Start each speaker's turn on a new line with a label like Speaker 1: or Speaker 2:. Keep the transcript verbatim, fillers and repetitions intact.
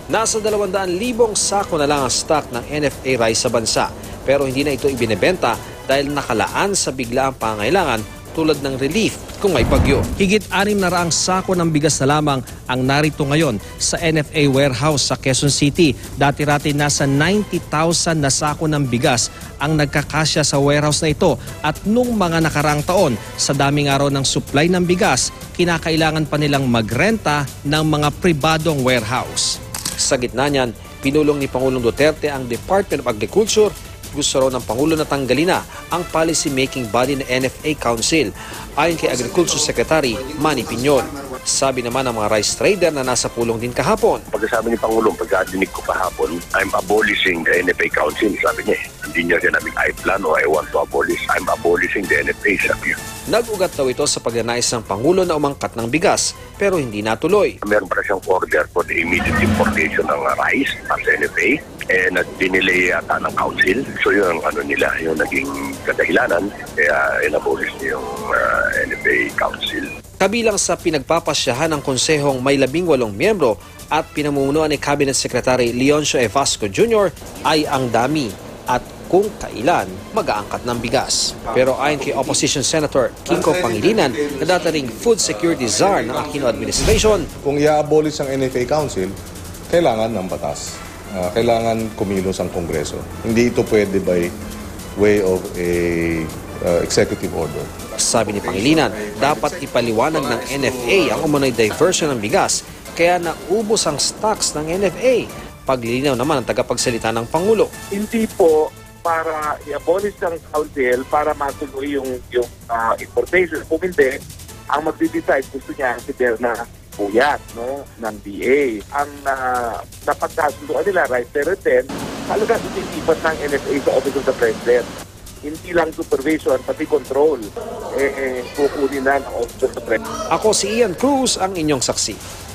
Speaker 1: Nasa dalawang libong sako na lang ang stock ng N F A rice sa bansa, pero hindi na ito ibinebenta dahil nakalaan sa biglaang pangailangan tulad ng relief kung may bagyo. Higit anim na raang sako ng bigas na lamang ang narito ngayon sa N F A warehouse sa Quezon City. Dati-rati nasa ninety thousand na sako ng bigas ang nagkakasya sa warehouse na ito, at nung mga nakaraang taon sa daming araw ng supply ng bigas, kinakailangan pa nilang magrenta ng mga pribadong warehouse. Sa gitna niyan, pinulong ni Pangulong Duterte ang Department of Agriculture. Gusto raw ng Pangulo na tanggalin na ang policy-making body ng N F A Council, ayon kay Agriculture Secretary Manny Piñon. Sabi naman ng mga rice trader na nasa pulong din kahapon.
Speaker 2: Pagkasabi ni Pangulong, pagkadinig ko kahapon, I'm abolishing the N F A Council, sabi niya. Hindi niya sinabing I plan or I want to abolish. I'm abolishing the N F A, sabi niya.
Speaker 1: Nag-ugat daw ito sa pagnanais ng Pangulo na umangkat ng bigas, pero hindi natuloy.
Speaker 2: Meron pa siyang order for the immediate importation ng rice as N F A, eh nag-dinelay yata ng council. So yun ang ano nila, yung naging kadahilanan, kaya inabolish niya yung uh, N F A Council.
Speaker 1: Kabilang sa pinagpapasyahan ng konsehong may labing walong miyembro at pinamumunuan ni Cabinet Secretary Leoncio Evasco Junior ay ang dami at kung kailan mag-aangkat ng bigas. Pero ayon kay Opposition Senator Kiko Pangilinan na dataring Food Security Czar ng Aquino Administration,
Speaker 3: kung i-abolish ang N F A Council, kailangan ng batas. Uh, kailangan kumilos ang Kongreso. Hindi ito pwede by way of a uh, executive order.
Speaker 1: Sabi ni Pangilinan, dapat ipaliwanag ng N F A ang umunay diversion ng bigas, kaya naubos ang stocks ng N F A. Paglilinaw naman ang tagapagsalita ng Pangulo.
Speaker 4: Hindi po para i-abolish ng council para matuloy yung, yung uh, importation. Kung hindi, ang magde-decide gusto niya si Berna Puyat, no, ng D A. Ang uh, napagkasunduan nila, right there and then, talaga ititipat ng N F A sa Office of the President. Hindi lang supervision, pati control, eh, eh kukunin na ng Office of the President.
Speaker 1: Ako si Ian Cruz, ang inyong saksi.